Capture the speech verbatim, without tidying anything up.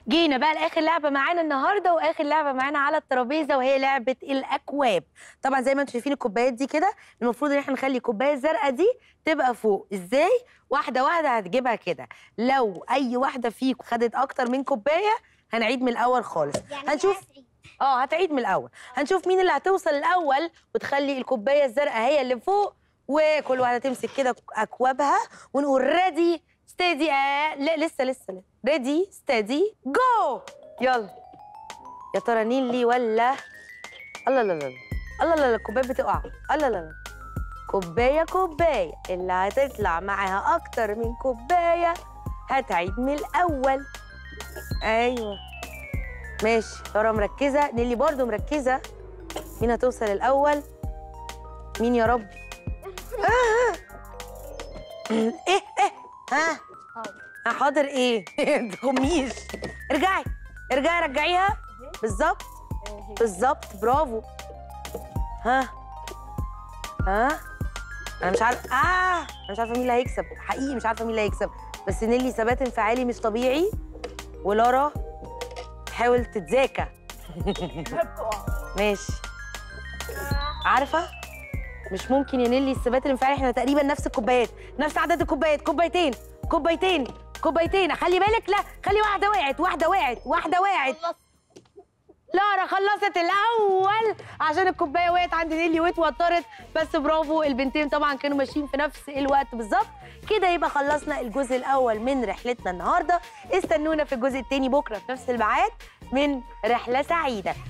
جينا بقى لاخر لعبه معانا النهارده، واخر لعبه معانا على الترابيزه وهي لعبه الاكواب. طبعا زي ما انتم شايفين الكوبايات دي كده، المفروض ان احنا نخلي الكوبايه الزرقاء دي تبقى فوق. ازاي؟ واحده واحده هتجيبها كده. لو اي واحده فيكم خدت اكتر من كوبايه هنعيد من الاول خالص. يعني هنشوف اه هتعيد من الاول. هنشوف مين اللي هتوصل الاول وتخلي الكوبايه الزرقاء هي اللي فوق، وكل واحده تمسك كده اكوابها ونقول ريدي ستيدي. آه لا لسه لسه ريدي ستيدي جو. يلا يا ترى نيلي ولا الله لا لا الله لا لا الكوبايه بتقع. الله لا لا كوبايه كوبايه اللي هتطلع معاها اكتر من كوبايه هتعيد من الاول. ايوه ماشي. ترى مركزه، نيلي برضو مركزه. مين هتوصل الاول؟ مين يا رب؟ آه. ايه ايه ها ها حاضر. ايه ما تخميش. ارجعي ارجعي رجعيها بالظبط بالظبط. برافو. ها ها انا مش عارفه. اه انا مش عارفه مين اللي هيكسب حقيقي. مش عارفه مين اللي هيكسب، بس نيلي ثبات انفعالي مش طبيعي، ولارا تحاول تتذاكى. ماشي. عارفه مش ممكن يا نيلي الثبات الانفعالي. احنا تقريبا نفس الكوبايات، نفس عدد الكوبايات. كوبايتين كوبايتين كوبايتين. خلي بالك. لا خلي واحده وقعت واحده وقعت واحده وقعت. لارا خلصت الاول عشان الكوبايه وقعت عند نيلي واتوترت. بس برافو، البنتين طبعا كانوا ماشيين في نفس الوقت بالظبط. كده يبقى خلصنا الجزء الاول من رحلتنا النهارده. استنونا في الجزء الثاني بكره في نفس الميعاد من رحله سعيده.